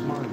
smart.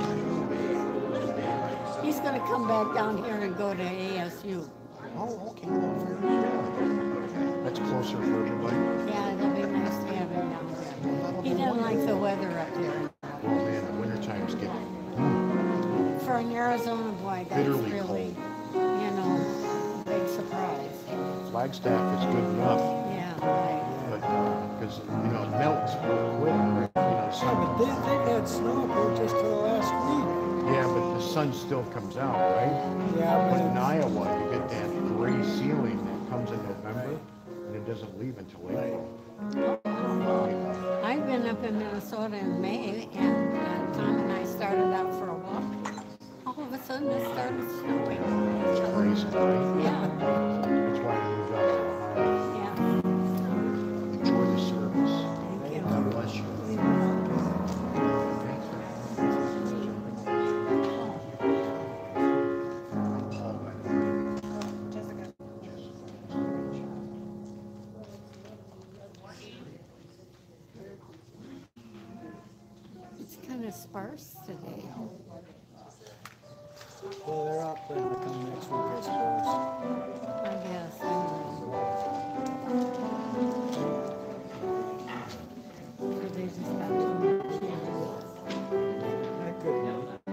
He's going to come back down here and go to ASU. Oh, okay. Well, that's closer for everybody. Yeah, it'll be nice to have him down there. He doesn't like the weather up there. Well, man, the winter times get For an Arizona boy, that's bitterly really, cold. you know, big surprise. Flagstaff is good enough. Yeah, right. But because it melts real quick. Yeah, but they've had snow up here just for the last week. Yeah, but the sun still comes out, right? Yeah, but in Iowa, you get that gray ceiling that comes in November, and it doesn't leave until April. I've been up in Minnesota in May, and Tom and I started out for a walk. All of a sudden, it started snowing. It's crazy, right? Yeah. That's why I moved out to Ohio. Yeah. Enjoy the service. Thank you. God bless you. It's kind of sparse today. Well, they're out there to come next week, I suppose. I guess. Or they just got too much. That could be.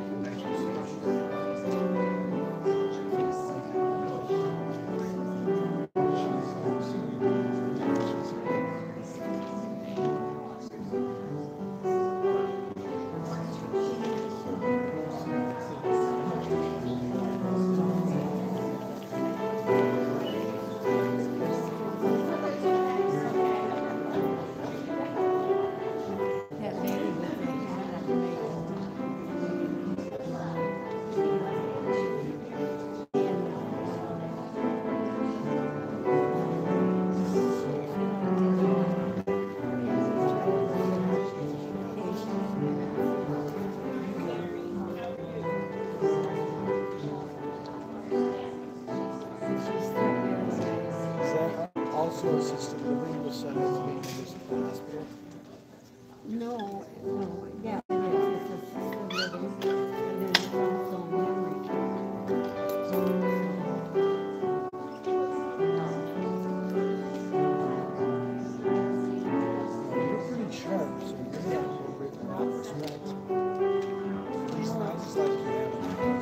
That lady with the hat on Is that also assisted living besides being just the hospital? No, yeah, it is. It's assisted living, and it's also memory care. You're pretty sharp, so you're going to have appropriate in that respect. At least I just like you have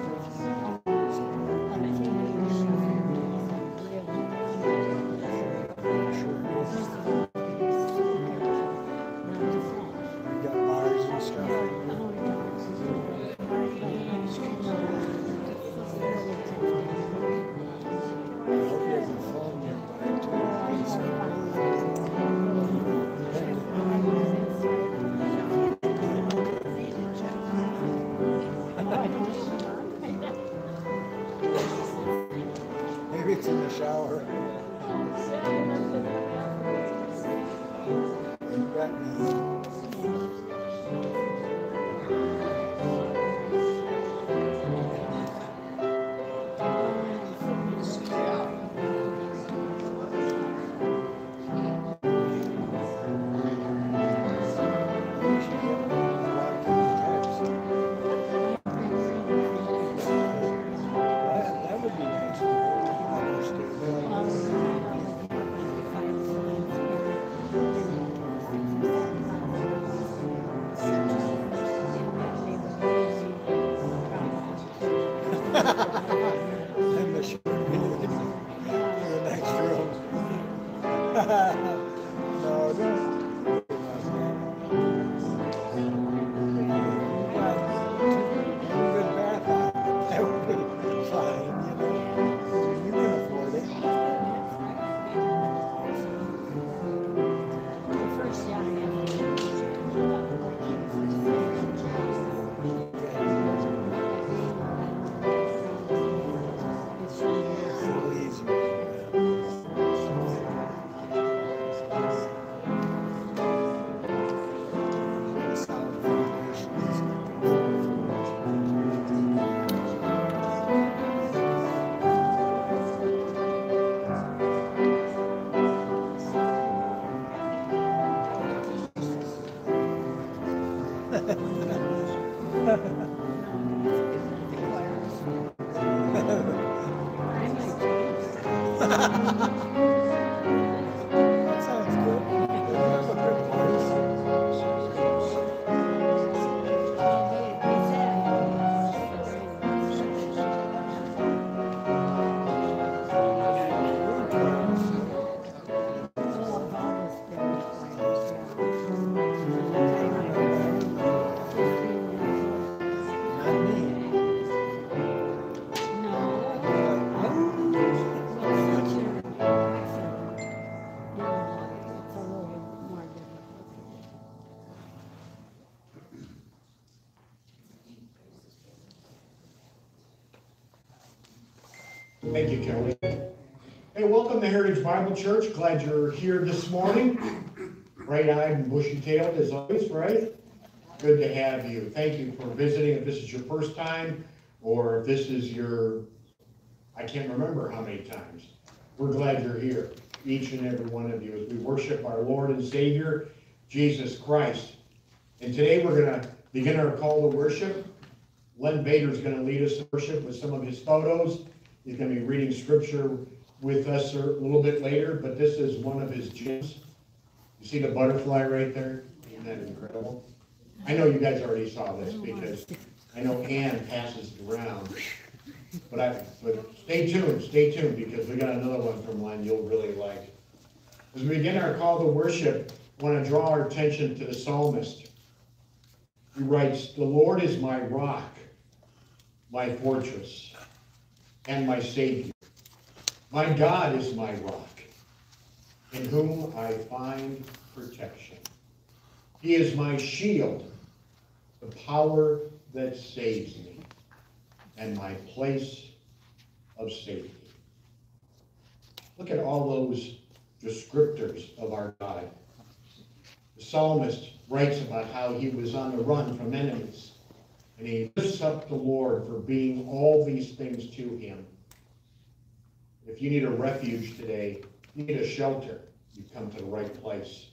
You got bars and stuff. I hope you have your phone nearby Maybe it's in the shower. You got me. You should get one of the walking that would be nice. That sounds good. There's a good place. Word class. Not me. Thank you, Kelly. Hey, welcome to Heritage Bible Church. Glad you're here this morning. Bright-eyed and bushy-tailed as always, right? Good to have you. Thank you for visiting. If this is your first time, or if this is your, I can't remember how many times, we're glad you're here, each and every one of you, as we worship our Lord and Savior, Jesus Christ. And today we're going to begin our call to worship. Len Bader's going to lead us to worship with some of his photos. He's going to be reading scripture with us a little bit later, but this is one of his gems. You see the butterfly right there? Isn't that incredible? I know you guys already saw this because I know Ann passes it around. But stay tuned because we got another one from Len you'll really like. As we begin our call to worship, I want to draw our attention to the psalmist. He writes, "The Lord is my rock, my fortress, and my Savior. My God is my rock, in whom I find protection. He is my shield, the power that saves me, and my place of safety." Look at all those descriptors of our God. The psalmist writes about how he was on the run from enemies, and he lifts up the Lord for being all these things to him. If you need a refuge today, you need a shelter, you've come to the right place.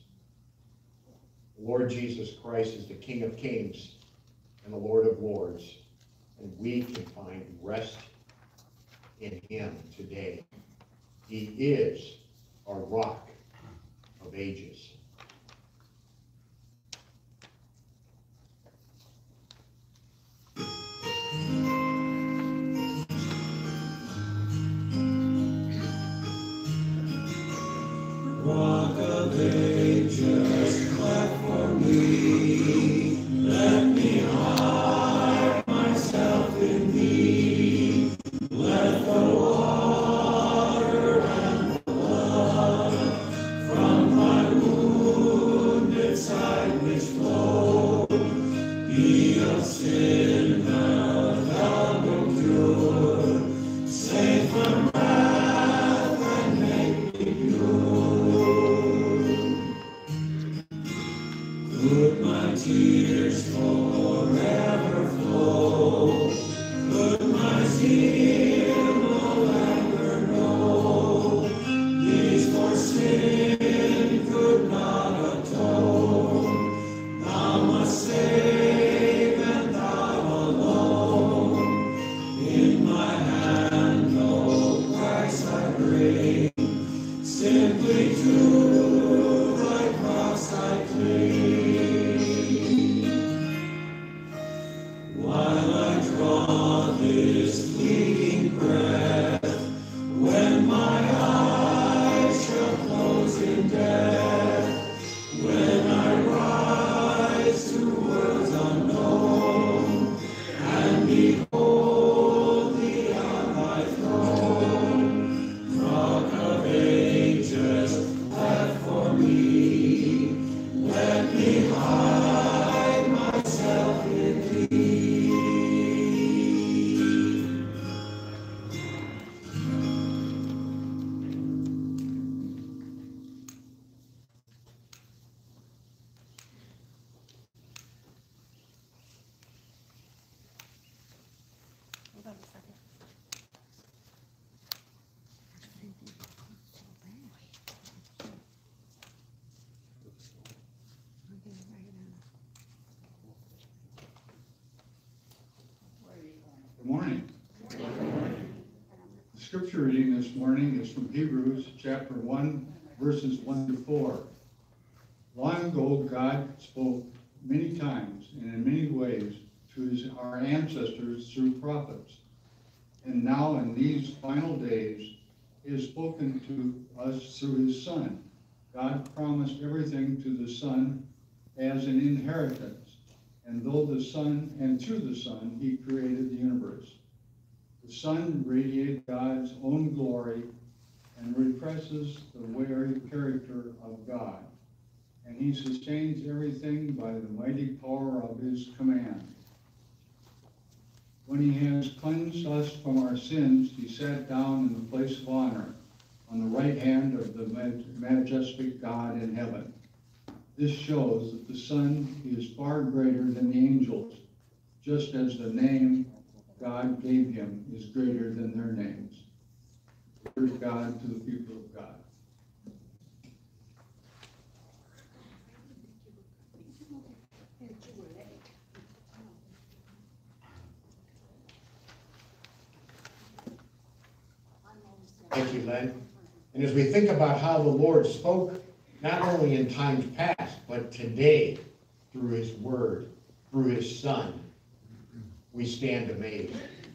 The Lord Jesus Christ is the King of Kings and the Lord of Lords, and we can find rest in him today. He is our rock of ages. Rock of ages, cleft for me, let me hide myself in thee. Let the water and the blood from my wounded side which flow be of sin the double cure, save from wrath and make me pure. Could my tears forever flow? Could my zeal no longer know? These for sin could not atone. Thou must save and thou scripture reading this morning is from Hebrews chapter 1, verses 1 to 4. Long ago, God spoke many times and in many ways to our ancestors through prophets. And now in these final days, he has spoken to us through his Son. God promised everything to the Son as an inheritance. And through the Son, he created the universe. The Son radiated God's own glory and represses the very character of God. And he sustains everything by the mighty power of his command. When he has cleansed us from our sins, he sat down in the place of honor on the right hand of the majestic God in heaven. This shows that the Son is far greater than the angels, just as the name God gave him is greater than their names. The word of God to the people of God. Thank you, Len. And as we think about how the Lord spoke, not only in times past, but today, through his word, through his Son, we stand amazed.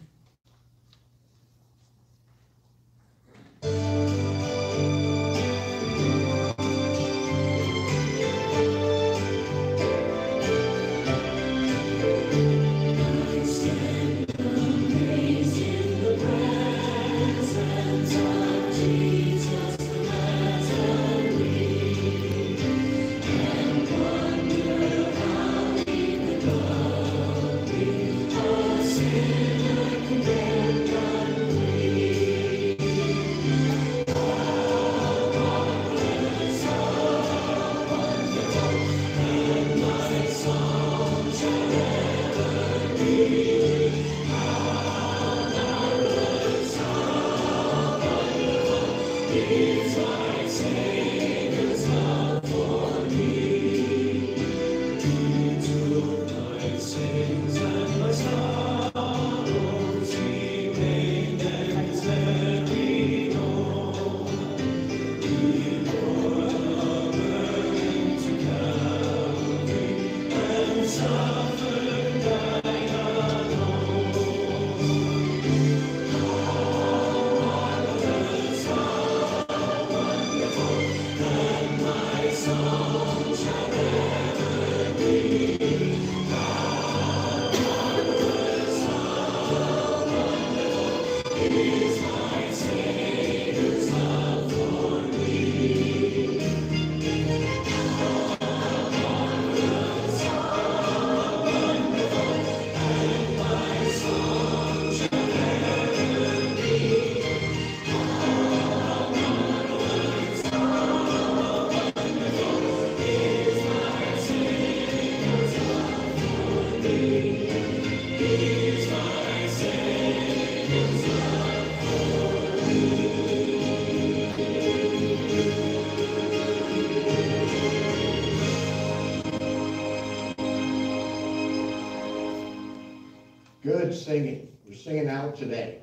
Good singing. We're singing out today.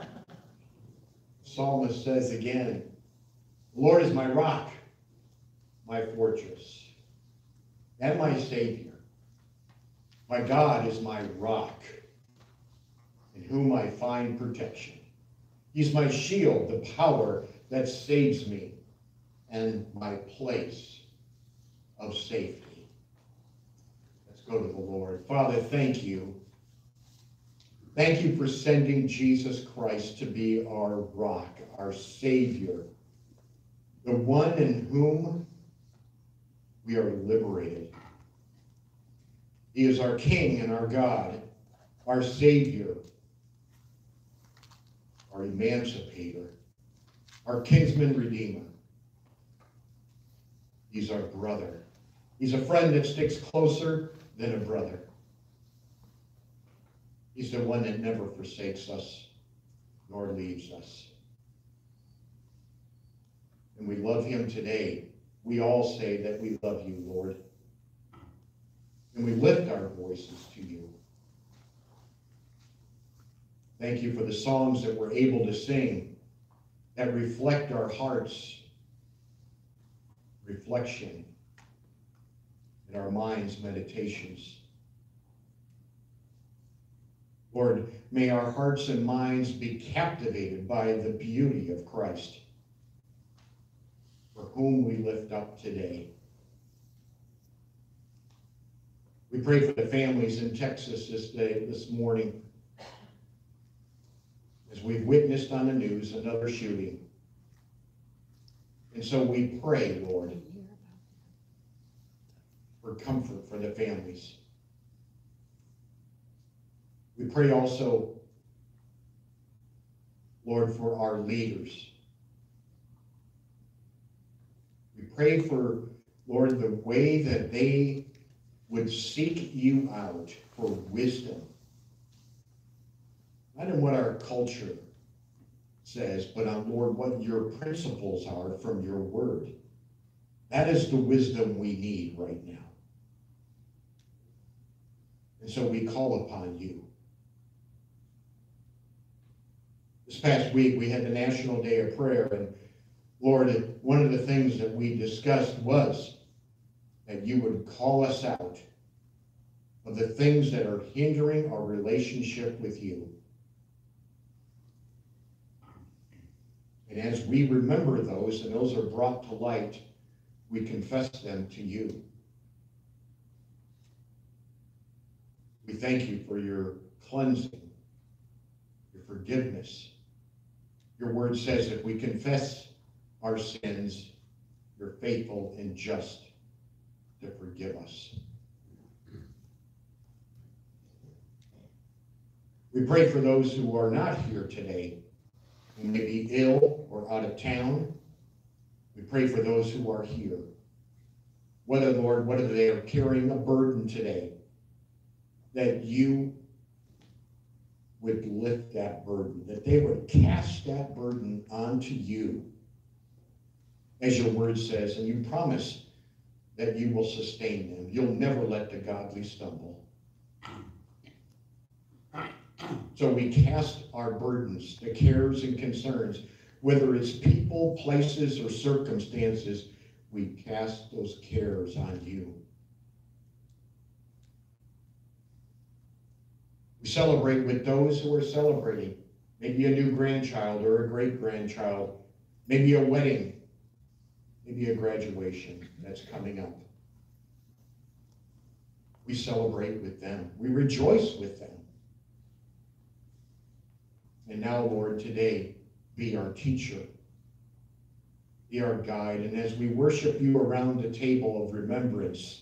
Psalmist says again, the Lord is my rock, my fortress, and my Savior. My God is my rock, in whom I find protection. He's my shield, the power that saves me, and my place of safety. Let's go to the Lord. Father, thank you. Thank you for sending Jesus Christ to be our rock, our Savior, the one in whom we are liberated. He is our King and our God, our Savior, our emancipator, our kinsman redeemer. He's our brother. He's a friend that sticks closer than a brother. He's the one that never forsakes us nor leaves us. And we love him today. We all say that we love you, Lord. And we lift our voices to you. Thank you for the songs that we're able to sing that reflect our hearts' reflection and our mind's meditations. Lord, may our hearts and minds be captivated by the beauty of Christ, for whom we lift up today. We pray for the families in Texas this morning, as we've witnessed on the news another shooting. And so we pray, Lord, for comfort for the families. We pray also, Lord, for our leaders. We pray for, Lord, the way that they would seek you out for wisdom. Not in what our culture says, but on, Lord, what your principles are from your word. That is the wisdom we need right now. And so we call upon you. This past week, we had the National Day of Prayer, and Lord, one of the things that we discussed was that you would call us out of the things that are hindering our relationship with you. And as we remember those, and those are brought to light, we confess them to you. We thank you for your cleansing, your forgiveness. Your word says if we confess our sins, you're faithful and just to forgive us. We pray for those who are not here today, who may be ill or out of town. We pray for those who are here. Whether, Lord, whether they are carrying a burden today, that you would lift that burden, that they would cast that burden onto you, as your word says, and you promise that you will sustain them. You'll never let the godly stumble. So we cast our burdens, the cares and concerns, whether it's people, places, or circumstances, we cast those cares on you. We celebrate with those who are celebrating, maybe a new grandchild or a great-grandchild, maybe a wedding, maybe a graduation that's coming up. We celebrate with them. We rejoice with them. And now, Lord, today, be our teacher, be our guide. And as we worship you around the table of remembrance,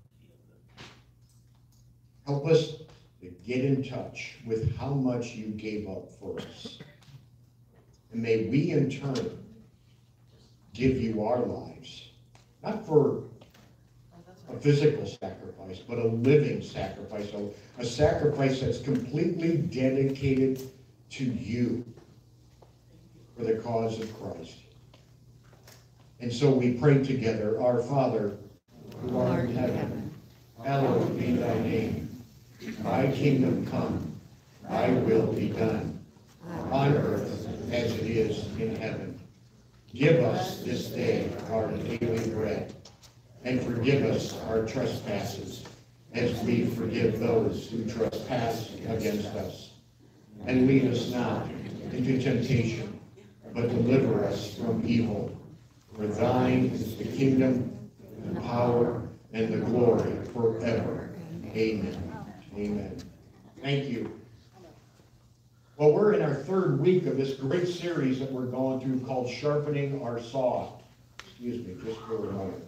help us to get in touch with how much you gave up for us. And may we, in turn, give you our lives, not for a physical sacrifice, but a living sacrifice, a sacrifice that's completely dedicated to you for the cause of Christ. And so we pray together, our Father, who art in heaven, hallowed be thy name. Thy kingdom come, thy will be done, on earth as it is in heaven. Give us this day our daily bread, and forgive us our trespasses, as we forgive those who trespass against us. And lead us not into temptation, but deliver us from evil. For thine is the kingdom, the power, and the glory forever. Amen. Amen. Thank you. Well, we're in our third week of this great series that we're going through called Sharpening Our Saw. Excuse me, just for a moment.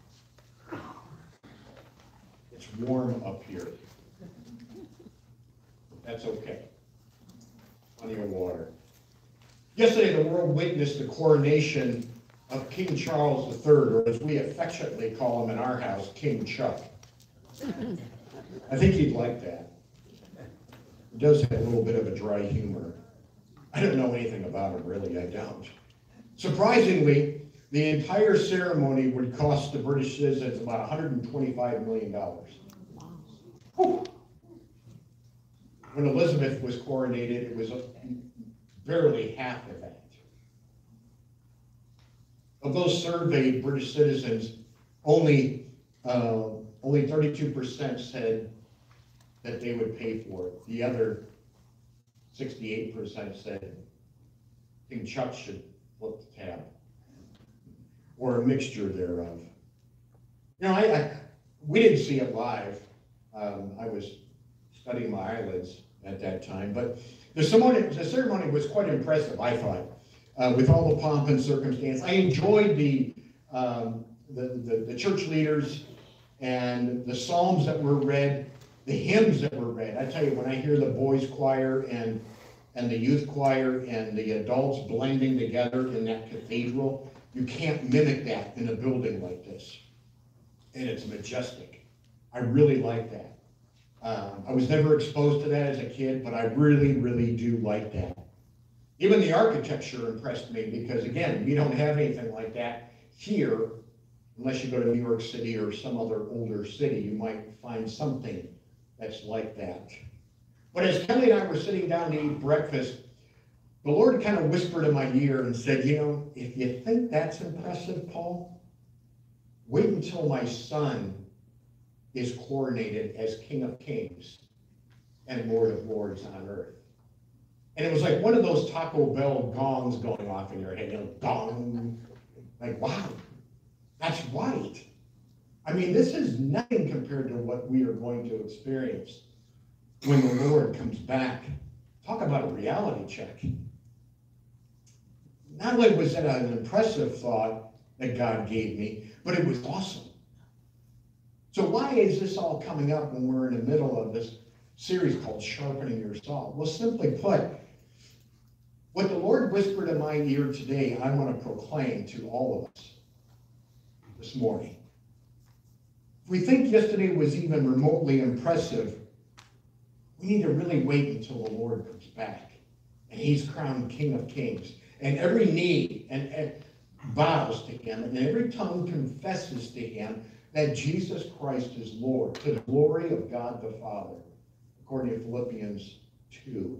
It's warm up here. That's okay. Plenty of water. Yesterday, the world witnessed the coronation of King Charles III, or as we affectionately call him in our house, King Chuck. I think he'd like that. He does have a little bit of a dry humor. I don't know anything about him, really, I don't. Surprisingly, the entire ceremony would cost the British citizens about $125 million. Whew. When Elizabeth was coronated, it was barely half of that. Of those surveyed British citizens, only 32% said that they would pay for it. The other 68% said, I think Chuck should flip the tab, or a mixture thereof. You know, we didn't see it live. I was studying my eyelids at that time, but the ceremony was quite impressive, I thought, with all the pomp and circumstance. I enjoyed the church leaders and the psalms that were read, the hymns that were read. I tell you, when I hear the boys' choir and the youth choir and the adults blending together in that cathedral, you can't mimic that in a building like this. And it's majestic. I really like that. I was never exposed to that as a kid, but I really, really do like that. Even the architecture impressed me because, again, we don't have anything like that here. Unless you go to New York City or some other older city, you might find something that's like that. But as Kelly and I were sitting down to eat breakfast, the Lord kind of whispered in my ear and said, you know, if you think that's impressive, Paul, wait until my son is coronated as King of Kings and Lord of Lords on earth. And it was like one of those Taco Bell gongs going off in your head, you know, gong. Like, wow, that's right. I mean, this is nothing compared to what we are going to experience when the Lord comes back. Talk about a reality check. Not only was that an impressive thought that God gave me, but it was awesome. So why is this all coming up when we're in the middle of this series called Sharpening Your Saw? Well, simply put, what the Lord whispered in my ear today, I want to proclaim to all of us this morning. If we think yesterday was even remotely impressive, we need to really wait until the Lord comes back and he's crowned King of Kings. And every knee and bows to him, and every tongue confesses to him that Jesus Christ is Lord, to the glory of God the Father, according to Philippians 2.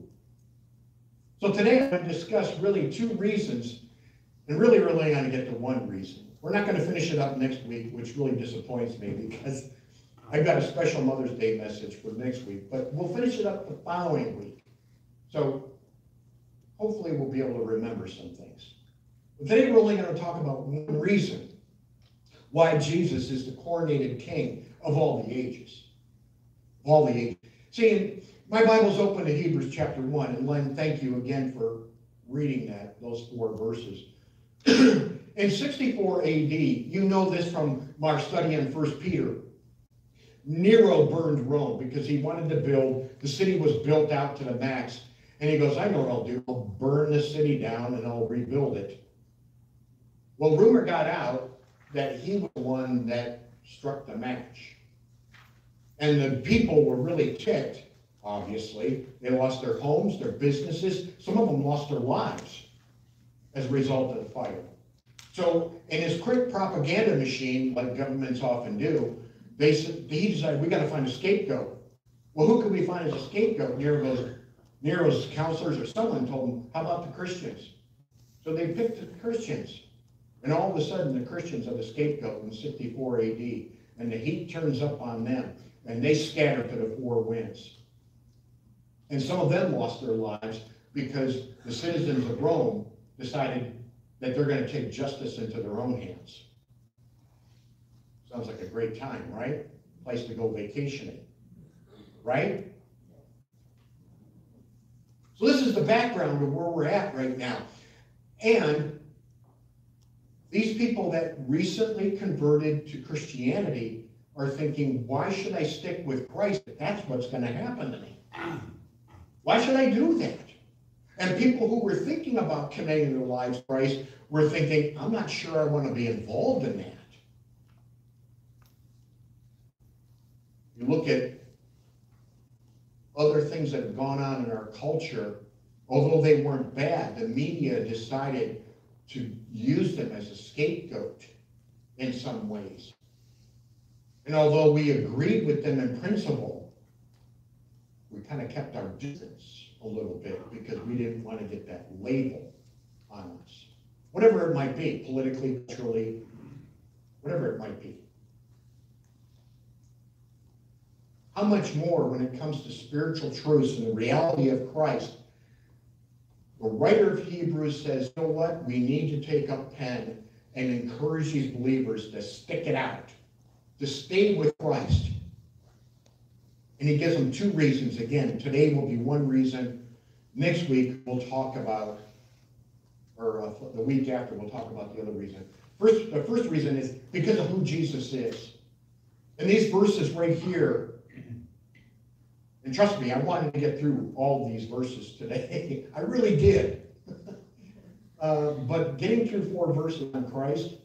So today I'm going to discuss really two reasons, and really I'm going to get to one reason. We're not going to finish it up next week, which really disappoints me because I've got a special Mother's Day message for next week, but we'll finish it up the following week. So hopefully we'll be able to remember some things. But today we're only going to talk about one reason why Jesus is the coronated King of all the ages. All the ages. See, my Bible's open to Hebrews chapter 1, and Len, thank you again for reading those 4 verses. In 64 AD, you know this from our study in 1 Peter, Nero burned Rome because he wanted to build, the city was built out to the max, and he goes, I know what I'll do, I'll burn the city down and I'll rebuild it. Well, rumor got out that he was the one that struck the match. And the people were really ticked, obviously. They lost their homes, their businesses. Some of them lost their lives as a result of the fire. So in his quick propaganda machine, like governments often do, he decided, we got to find a scapegoat. Well, who could we find as a scapegoat? Nero's counselors or someone told him, how about the Christians? So they picked the Christians. And all of a sudden, the Christians are the scapegoat in 64 AD. And the heat turns up on them. And they scatter to the 4 winds. And some of them lost their lives because the citizens of Rome decided that they're going to take justice into their own hands. Sounds like a great time, right? Place to go vacationing, right? So this is the background of where we're at right now. And these people that recently converted to Christianity are thinking, why should I stick with Christ if that's what's going to happen to me? Why should I do that? And people who were thinking about committing their lives to Christ were thinking, I'm not sure I want to be involved in that. You look at other things that have gone on in our culture, although they weren't bad, the media decided to use them as a scapegoat in some ways. And although we agreed with them in principle, we kind of kept our distance a little bit because we didn't want to get that label on us. whatever it might be, politically, culturally, whatever it might be. How much more when it comes to spiritual truths and the reality of Christ? The writer of Hebrews says, you know what? We need to take up pen and encourage these believers to stick it out, to stay with Christ. And he gives them two reasons. Again, today will be one reason. Next week we'll talk about, or the week after we'll talk about the other reason. The first reason is because of who Jesus is. And these verses right here, and trust me, I wanted to get through all these verses today. I really did. But getting through 4 verses on Christ,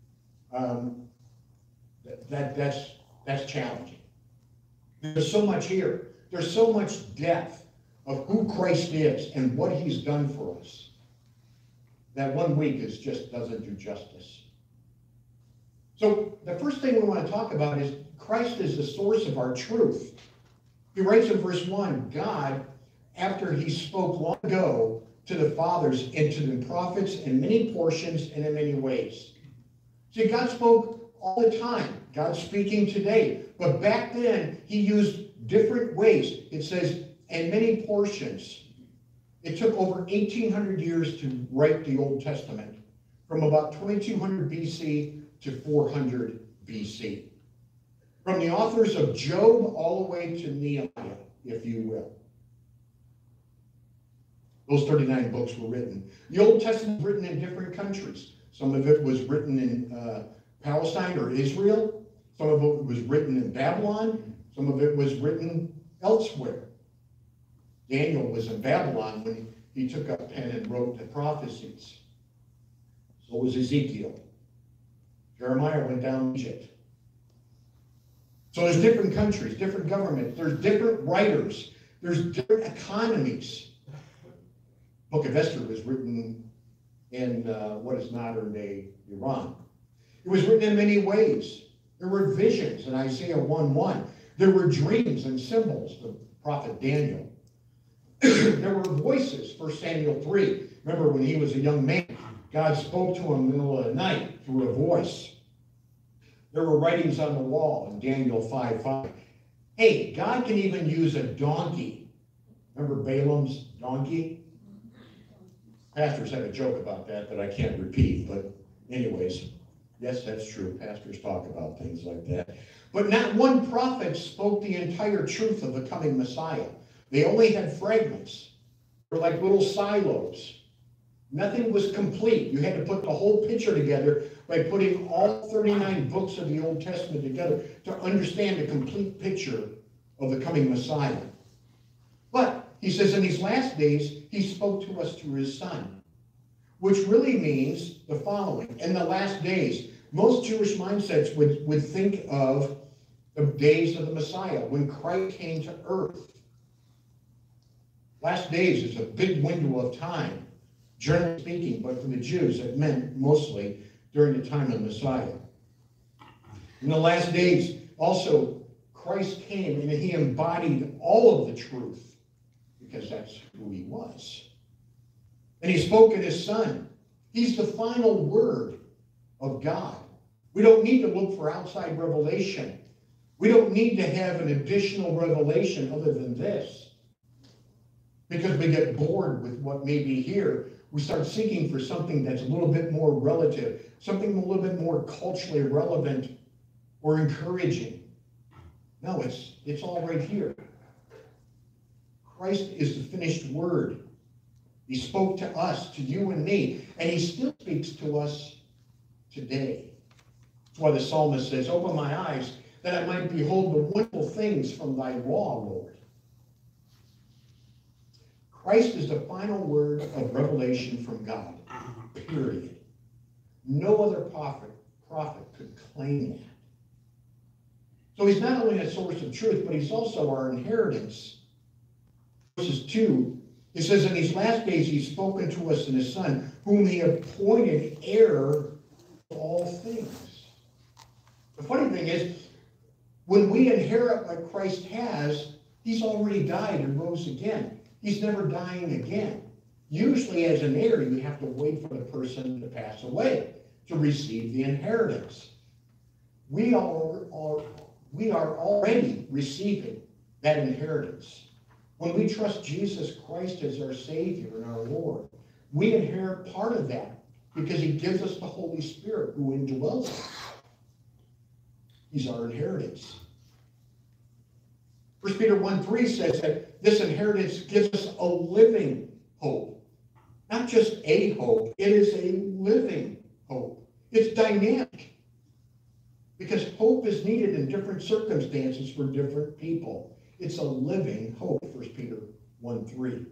that's challenging. There's so much here. There's so much depth of who Christ is and what he's done for us that 1 week just doesn't do justice. So the first thing we want to talk about is Christ is the source of our truth. He writes in verse 1, God, after he spoke long ago to the fathers and to the prophets in many portions and in many ways. See, God spoke all the time. God's speaking today. But back then, he used different ways. It says, in many portions. It took over 1,800 years to write the Old Testament, from about 2200 BC to 400 BC. From the authors of Job all the way to Nehemiah, if you will. Those 39 books were written. The Old Testament was written in different countries. Some of it was written in Palestine or Israel. Some of it was written in Babylon. Some of it was written elsewhere. Daniel was in Babylon when he took up pen and wrote the prophecies. So was Ezekiel. Jeremiah went down to Egypt. So there's different countries, different governments, there's different writers, there's different economies. Book of Esther was written in what is modern-day Iran. It was written in many ways. There were visions in Isaiah 1:1. There were dreams and symbols, the prophet Daniel. There were voices, 1 Samuel 3. Remember when he was a young man, God spoke to him in the middle of the night through a voice. There were writings on the wall in Daniel 5:5. Hey, God can even use a donkey. Remember Balaam's donkey? Pastors have a joke about that I can't repeat, but anyways, yes, that's true. Pastors talk about things like that. But not one prophet spoke the entire truth of the coming Messiah. They only had fragments. They were like little silos. Nothing was complete. You had to put the whole picture together by putting all 39 books of the Old Testament together to understand a complete picture of the coming Messiah. But he says in these last days, he spoke to us through his Son, which really means the following. In the last days, most Jewish mindsets would think of the days of the Messiah, when Christ came to earth. Last days is a big window of time, generally speaking, but for the Jews, it meant mostly during the time of the Messiah. In the last days, also, Christ came and he embodied all of the truth, because that's who he was. And he spoke in his Son. He's the final word of God. We don't need to look for outside revelation. We don't need to have an additional revelation other than this. Because we get bored with what may be here, we start seeking for something that's a little bit more relative, something a little bit more culturally relevant or encouraging. No, it's all right here. Christ is the finished word. He spoke to us, to you and me, and he still speaks to us today. That's why the psalmist says, open my eyes that I might behold the wonderful things from thy law, Lord. Christ is the final word of revelation from God, period. No other prophet could claim that. So he's not only a source of truth, but he's also our inheritance. Verses 2, it says, in these last days he's spoken to us in his Son, whom he appointed heir of all things. The funny thing is, when we inherit what Christ has, he's already died and rose again. He's never dying again. Usually as an heir, you have to wait for the person to pass away to receive the inheritance. We are already receiving that inheritance. When we trust Jesus Christ as our Savior and our Lord, we inherit part of that because he gives us the Holy Spirit who indwells us. He's our inheritance. 1 Peter 1:3 says that this inheritance gives us a living hope. Not just a hope, it is a living hope. It's dynamic. Because hope is needed in different circumstances for different people. It's a living hope, 1 Peter 1:3.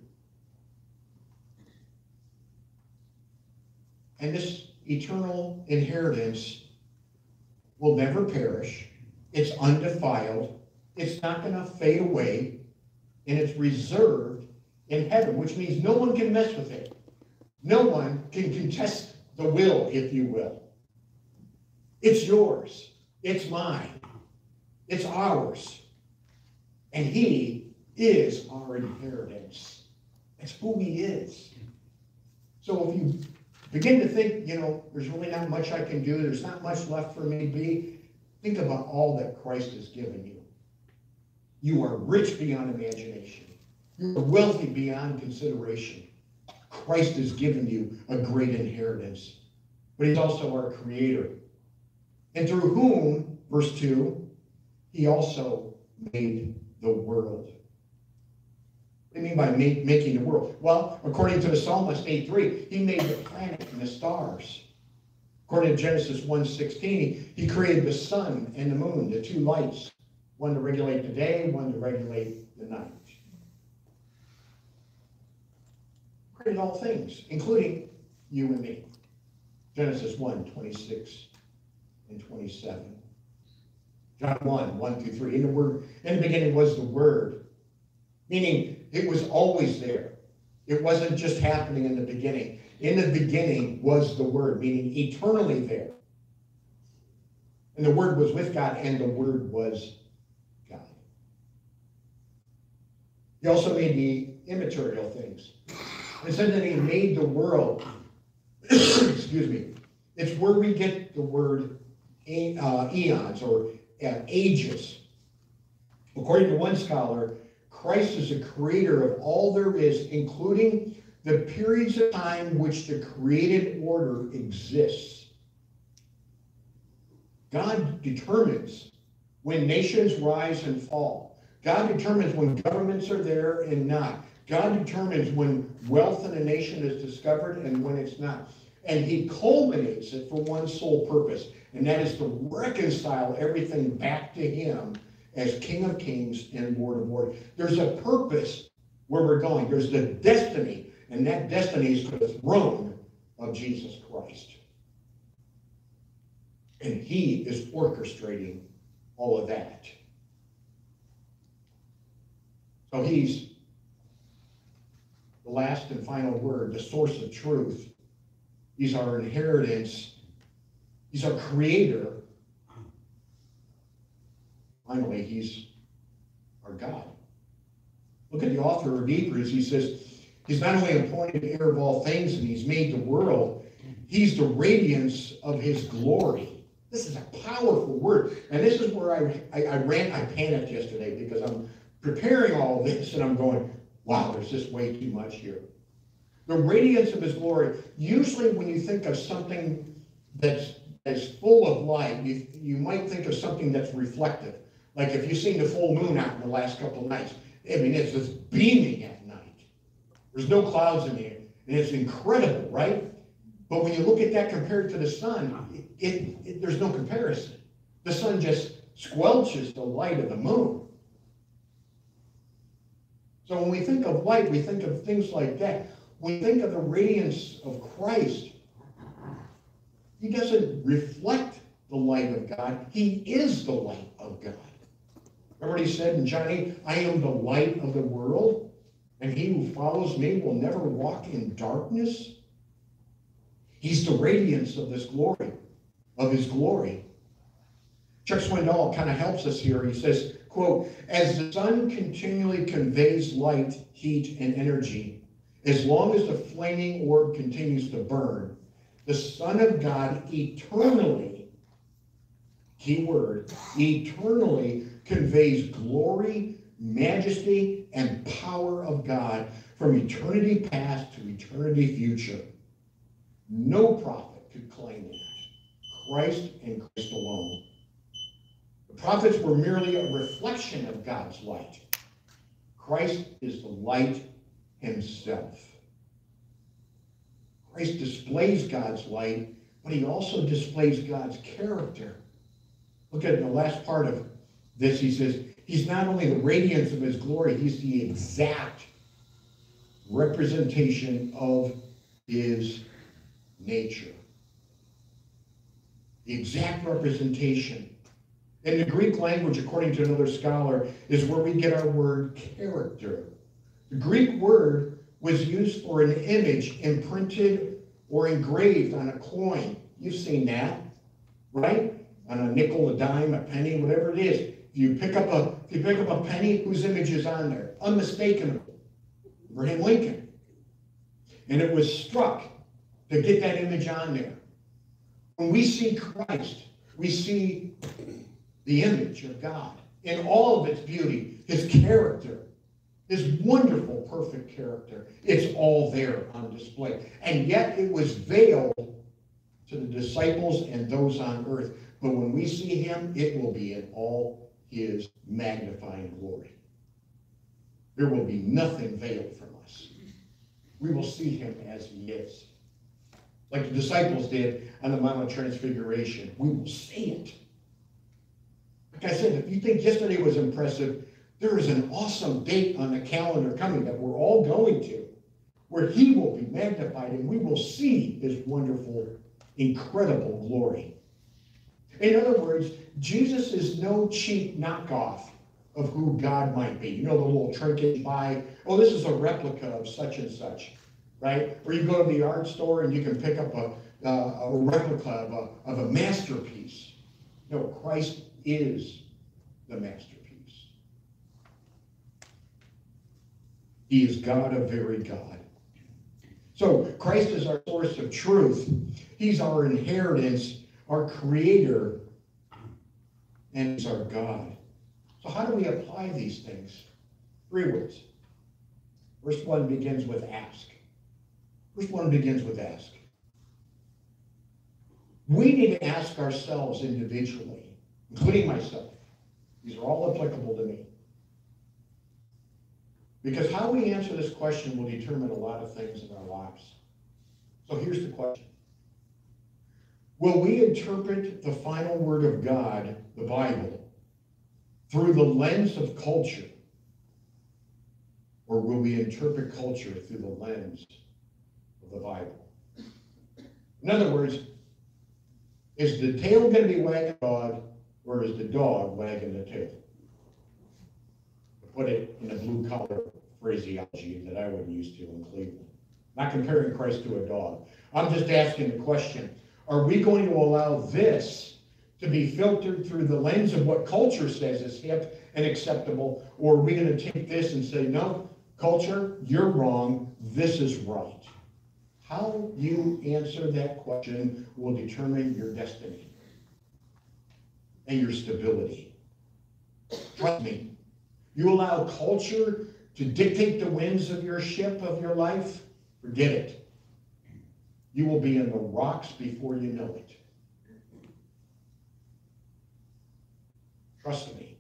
And this eternal inheritance will never perish. It's undefiled. It's not going to fade away. And it's reserved in heaven, which means no one can mess with it. No one can contest the will, if you will. It's yours. It's mine. It's ours. And he is our inheritance. That's who he is. So if you begin to think, there's really not much I can do, there's not much left for me to be, think about all that Christ has given you. You are rich beyond imagination. You are wealthy beyond consideration. Christ has given you a great inheritance. But he's also our creator. And through whom, verse 2, he also made the world. What do you mean by making the world? Well, according to the Psalmist 8:3, he made the planet and the stars. According to Genesis 1:16, he created the sun and the moon, the two lights, one to regulate the day, one to regulate the night. He created all things, including you and me. Genesis 1:26 and 27. John 1:1-3. In the beginning was the Word, meaning it was always there. It wasn't just happening in the beginning. In the beginning was the Word, meaning eternally there. And the Word was with God, and the Word was God. He also made the immaterial things. It said that he made the world. Excuse me. It's where we get the word eons or ages. According to one scholar, Christ is the creator of all there is, including the periods of time which the created order exists. God determines when nations rise and fall. God determines when governments are there and not. God determines when wealth in a nation is discovered and when it's not. And he culminates it for one sole purpose, and that is to reconcile everything back to him as King of Kings and Lord of Lords. There's a purpose where we're going. There's the destiny, and that destiny is to the throne of Jesus Christ. And he is orchestrating all of that. So he's the last and final word, the source of truth. He's our inheritance. He's our creator. Finally, he's our God. Look at the author of Hebrews. He says, he's not only appointed heir of all things and he's made the world, he's the radiance of his glory. This is a powerful word. And this is where I panicked yesterday because I'm preparing all this and I'm going, wow, there's just way too much here. The radiance of his glory. Usually when you think of something that's full of light, you might think of something that's reflective. Like if you've seen the full moon out in the last couple of nights. I mean, it's just beaming at night. There's no clouds in the air. And it's incredible, right? But when you look at that compared to the sun, there's no comparison. The sun just squelches the light of the moon. So when we think of light, we think of things like that. When we think of the radiance of Christ, he doesn't reflect the light of God. He is the light of God. Remember what he said in John 8, I am the light of the world, and he who follows me will never walk in darkness. He's the radiance of this glory, of his glory. Chuck Swindoll kind of helps us here. He says, quote, as the sun continually conveys light, heat, and energy, As long as the flaming orb continues to burn, the Son of God eternally, key word, eternally conveys glory, majesty, and power of God from eternity past to eternity future. No prophet could claim that. Christ and Christ alone. The prophets were merely a reflection of God's light. Christ is the light himself. Christ displays God's light, but he also displays God's character. Look at the last part of this. He says, he's not only the radiance of his glory, he's the exact representation of his nature. The exact representation. In the Greek language, according to another scholar, is where we get our word character. The Greek word was used for an image imprinted or engraved on a coin. You've seen that, right? On a nickel, a dime, a penny, whatever it is. If you pick up a penny, whose image is on there? Unmistakable. Abraham Lincoln. And it was struck to get that image on there. When we see Christ, we see the image of God in all of its beauty, his character, his wonderful, perfect character. It's all there on display. And yet it was veiled to the disciples and those on earth. But when we see him, it will be in all his magnifying glory. There will be nothing veiled from us. We will see him as he is. Like the disciples did on the Mount of Transfiguration. We will see it. Like I said, if you think yesterday was impressive, there is an awesome date on the calendar coming that we're all going to, where he will be magnified and we will see his wonderful, incredible glory. In other words, Jesus is no cheap knockoff of who God might be. You know the little trinket you buy? Oh, this is a replica of such and such, right? Or you go to the art store and you can pick up a replica of a masterpiece. No, Christ is the masterpiece. He is God, a very God. So Christ is our source of truth. He's our inheritance, our creator, and he's our God. So how do we apply these things? 3 words. Verse 1 begins with ask. Verse 1 begins with ask. We need to ask ourselves individually, including myself. These are all applicable to me. Because how we answer this question will determine a lot of things in our lives. So here's the question. Will we interpret the final word of God, the Bible, through the lens of culture? Or will we interpret culture through the lens of the Bible? In other words, is the tail going to be wagging the dog, or is the dog wagging the tail? To put it in a blue-collar phraseology that I would use to in Cleveland. Not comparing Christ to a dog. I'm just asking the question, are we going to allow this to be filtered through the lens of what culture says is hip and acceptable, or are we going to take this and say, no, culture, you're wrong, this is right? How you answer that question will determine your destiny and your stability. Trust me, you allow culture to dictate the winds of your ship of your life, forget it. You will be in the rocks before you know it. Trust me.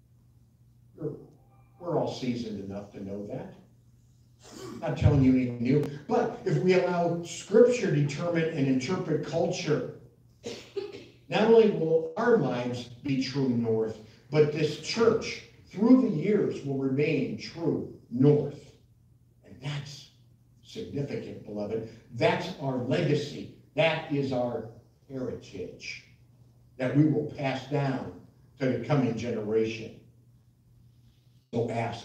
We're all seasoned enough to know that. I'm not telling you anything new. But if we allow Scripture to determine and interpret culture, not only will our lives be true north, but this church, through the years, will remain true north. And that's significant, beloved. That's our legacy. That is our heritage that we will pass down to the coming generation. So ask.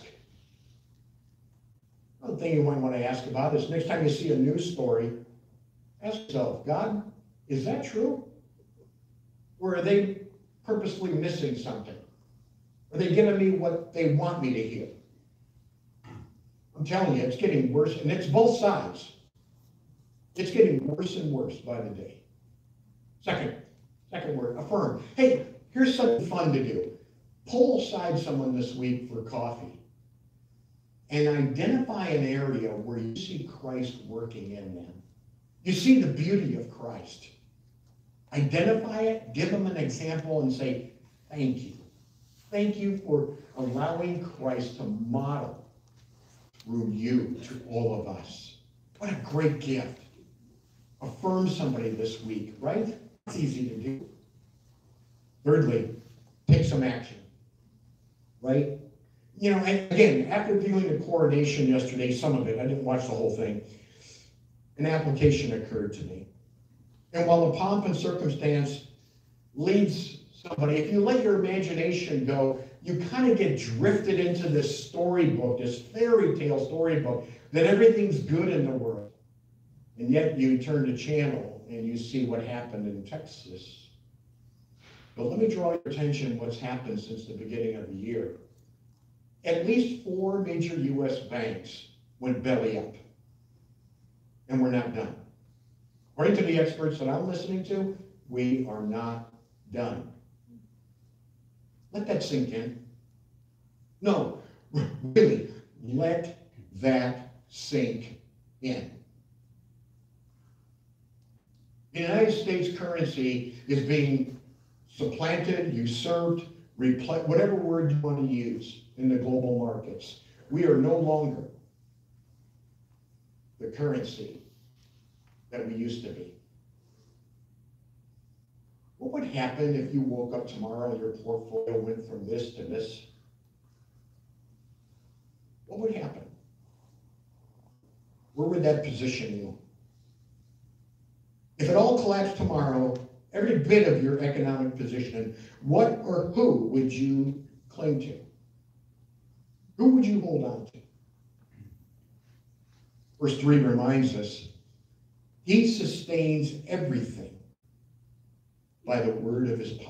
Another thing you might want to ask about is next time you see a news story, ask yourself, God, is that true? Or are they purposely missing something? Are they giving me what they want me to hear? I'm telling you, it's getting worse, and it's both sides. It's getting worse and worse by the day. Second word, affirm. Hey, here's something fun to do. Pull aside someone this week for coffee and identify an area where you see Christ working in them. You see the beauty of Christ. Identify it, give them an example, and say, thank you. Thank you for allowing Christ to model through you to all of us. What a great gift. Affirm somebody this week, right? It's easy to do. Thirdly, take some action, right? You know, and again, after viewing the Coronation yesterday, some of it, I didn't watch the whole thing, an application occurred to me. And while the pomp and circumstance leads somebody, if you let your imagination go, you kind of get drifted into this storybook, this fairy tale storybook, that everything's good in the world. And yet you turn the channel and you see what happened in Texas. But let me draw your attention to what's happened since the beginning of the year. At least 4 major U.S. banks went belly up. And we're not done. According to the experts that I'm listening to, we are not done. Let that sink in. No, really, let that sink in. The United States currency is being supplanted, usurped, whatever word you want to use in the global markets. We are no longer the currency that we used to be. What would happen if you woke up tomorrow and your portfolio went from this to this? What would happen? Where would that position you? If it all collapsed tomorrow, every bit of your economic position, what or who would you cling to? Who would you hold on to? Verse 3 reminds us, he sustains everything by the word of his power.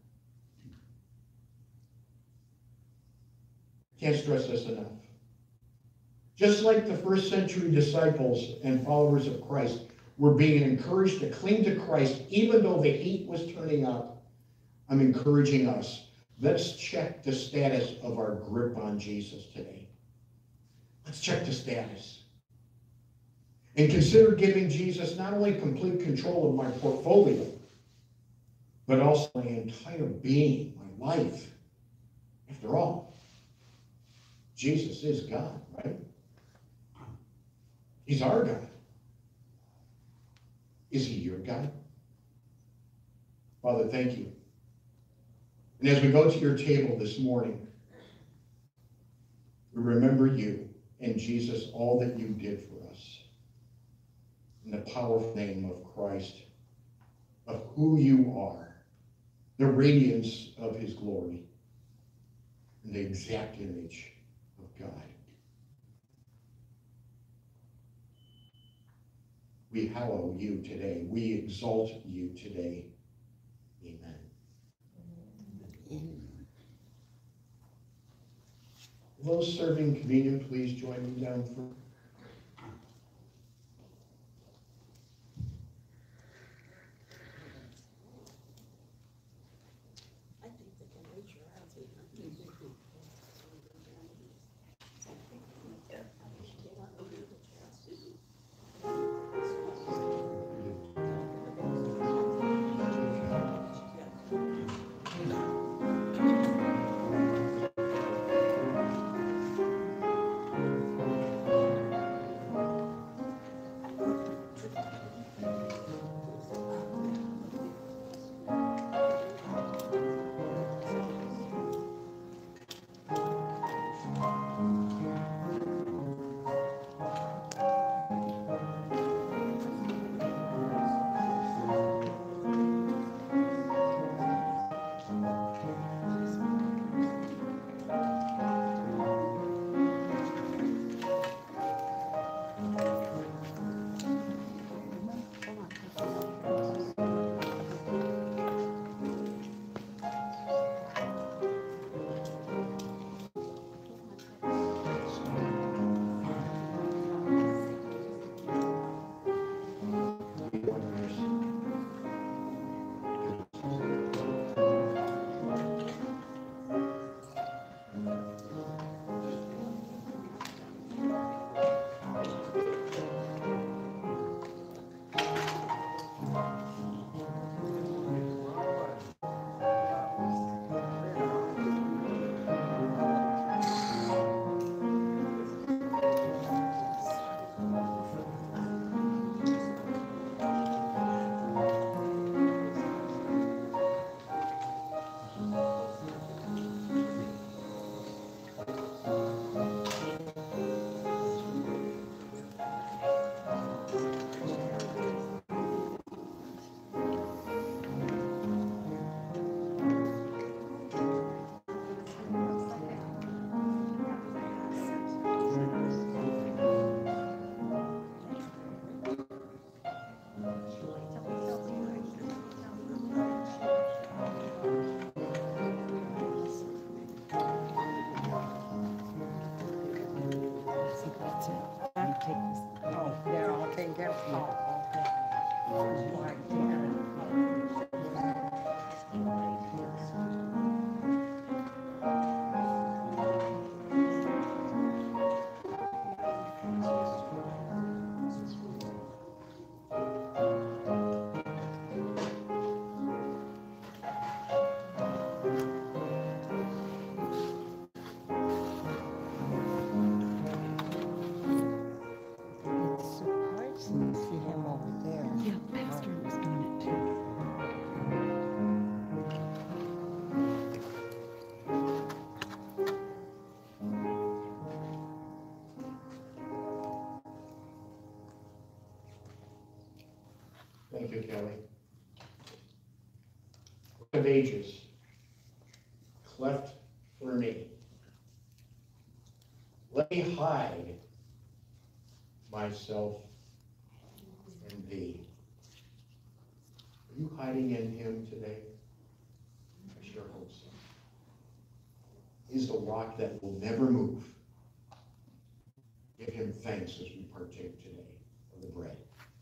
Can't stress this enough. Just like the first century disciples and followers of Christ were being encouraged to cling to Christ even though the heat was turning up, I'm encouraging us. Let's check the status of our grip on Jesus today. Let's check the status. And consider giving Jesus not only complete control of my portfolio, but also my entire being, my life. After all, Jesus is God, right? He's our God. Is he your God? Father, thank you. And as we go to your table this morning, we remember you and Jesus, all that you did for us. In the powerful name of Christ, of who you are, the radiance of his glory, and the exact image of God. We hallow you today. We exalt you today. Amen. Those serving communion, please join me down front. It's surprising to see him over there. Yeah, Pastor was doing it too. Thank you, Kelly. Rock of Ages, cleft for me. Let me hide myself in thee. Are you hiding in him today? I sure hope so. He's the rock that will never move. Give him thanks as we partake today of the bread.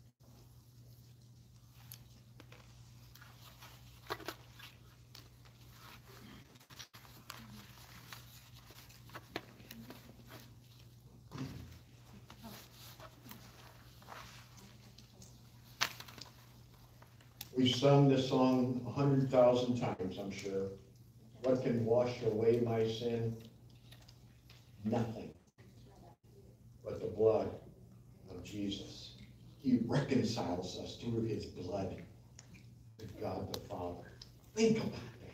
We've sung this song 100,000 times, I'm sure. What can wash away my sin? Nothing but the blood of Jesus. He reconciles us through his blood to God the Father. Think about that.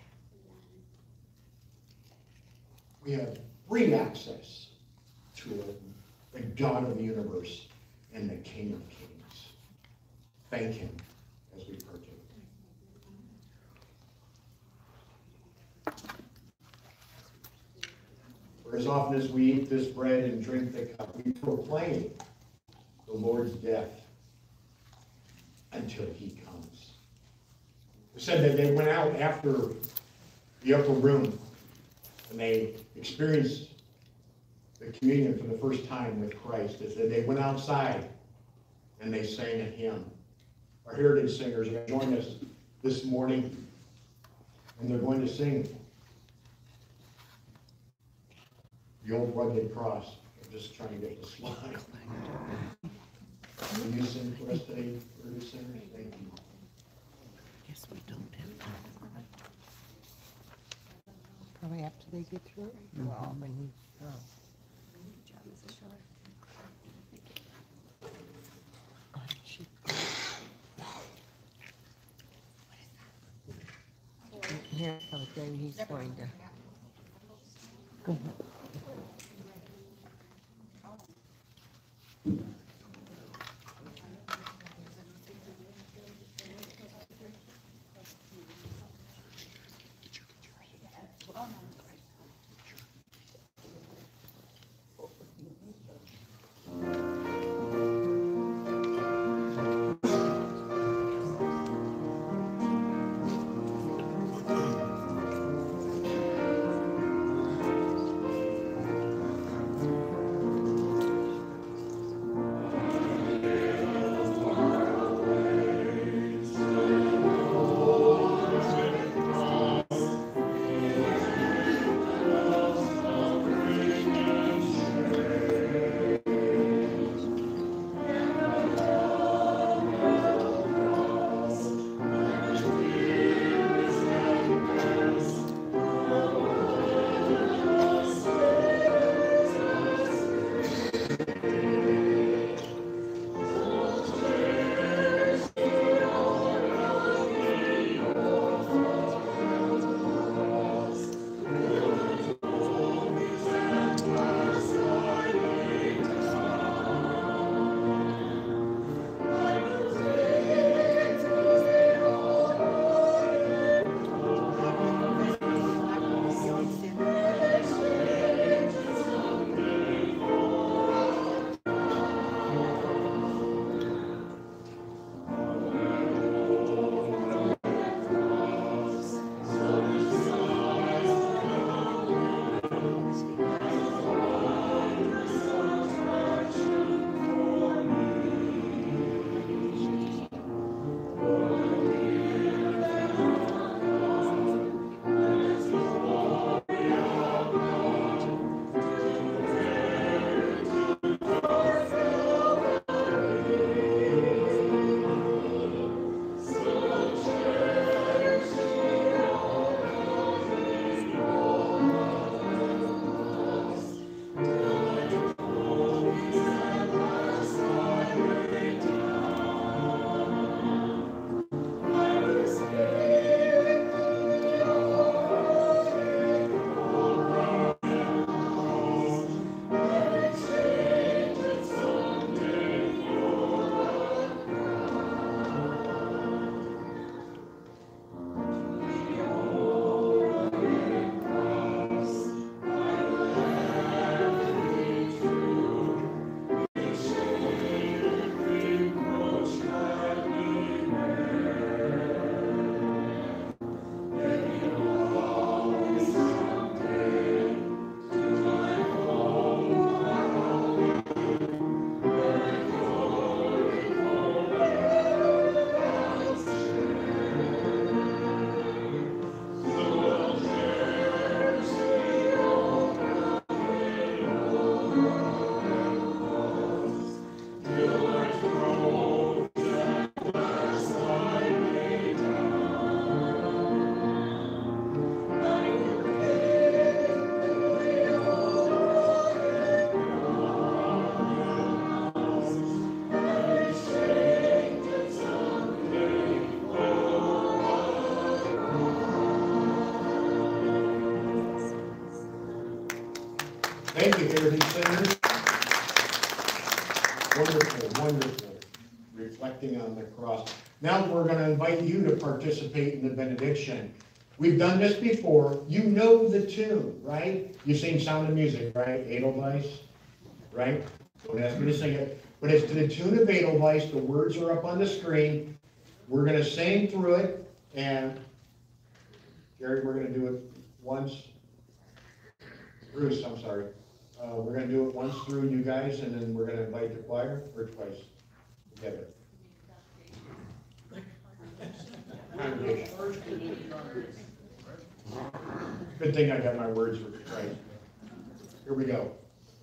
We have free access to the God of the universe and the King of Kings. Thank him as we partake. For as often as we eat this bread and drink the cup, we proclaim the Lord's death until he comes. It said that they went out after the upper room and they experienced the communion for the first time with Christ. It said they went outside and they sang a hymn. Our heritage singers are going to join us this morning, and they're going to sing the old rugged cross. I'm just trying to get the slide. Will you sing for us today, heritage singers? Thank you. Guess we don't have time. Probably after they get through it. Well, when you, here comes then he's going to. Wonderful, wonderful. Reflecting on the cross. Now we're going to invite you to participate in the benediction. We've done this before. You know the tune, right? You've seen Sound of Music, right? Edelweiss, right? Don't ask me to sing it. But it's to the tune of Edelweiss. The words are up on the screen. We're going to sing through it. And, Jerry, we're going to do it once. Bruce, I'm sorry. We're going to do it once through you guys, and then we're going to invite the choir, or twice together. Congregation. Good thing I got my words right. Here we go.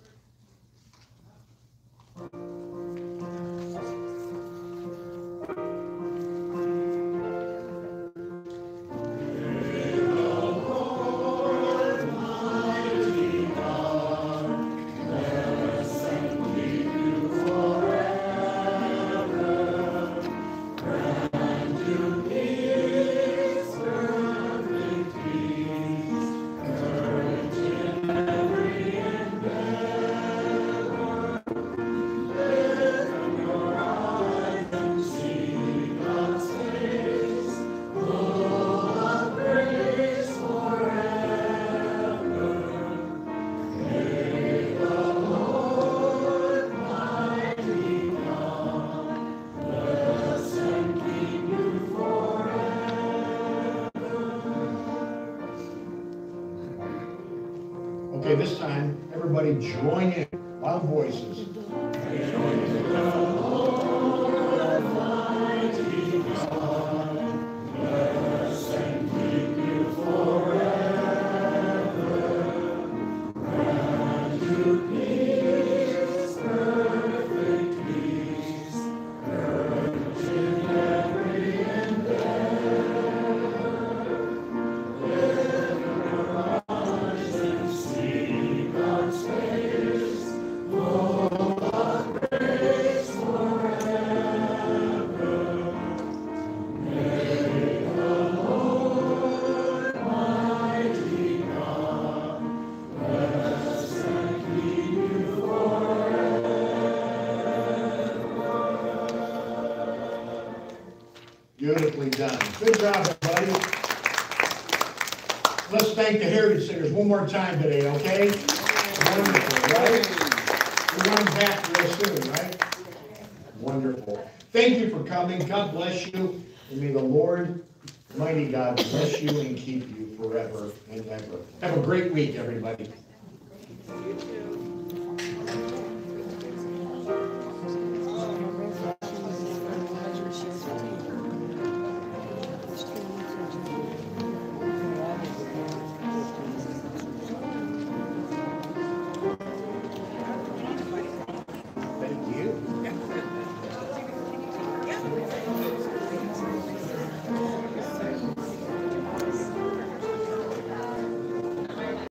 Okay, this time, everybody join in, loud voices. Beautifully done. Good job, everybody. Let's thank the Heritage Singers one more time today, okay? Wonderful, right? We're running back real soon, right? Wonderful. Thank you for coming. God bless you. And may the Lord, mighty God, bless you and keep you forever and ever. Have a great week, everybody.